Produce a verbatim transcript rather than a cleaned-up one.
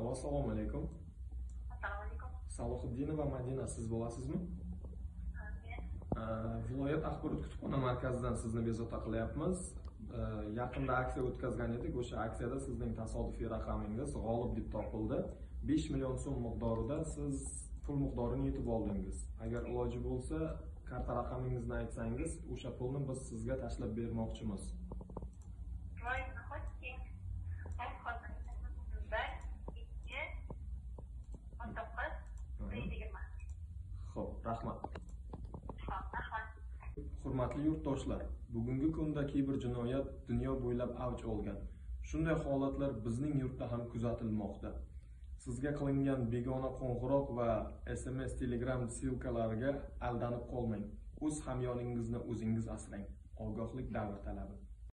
Alo, assalomu alaykum. Assalomu alaykum. Salohiddinova Madina, siz bo'lasizmi? Men Viloyat axborot kutubxona markazidan sizni bezovta qilyapmiz. Yaqinda aksiya o'tkazgan edik. O'sha aksiyada sizning tasodifiy raqamingiz g'olib deb topildi. besh million so'm miqdorida siz pul miqdorini yutib oldingiz. Agar iloji bo'lsa, karta raqamingizni aytsangiz, o'sha pulni biz sizga tashlab bermoqchimiz. Ro'yini qo'ying. Men hozir bir, ikki, o'n to'qqiz, yigirma. Xo'p, rahmat. Xo'p, rahmat. Hurmatli yurtdoshlar, bugungi kunda kiber jinoyat dunyo bo'ylab avj olgan. Shunday holatlar bizning yurtda ham kuzatilmoqda. Sizga qilingan begona qo'ng'iroq va S M S, Telegram silkalariga aldanib qolmang. O'z hamyoningizni o'zingiz asrang. Ogohlik davr talabi.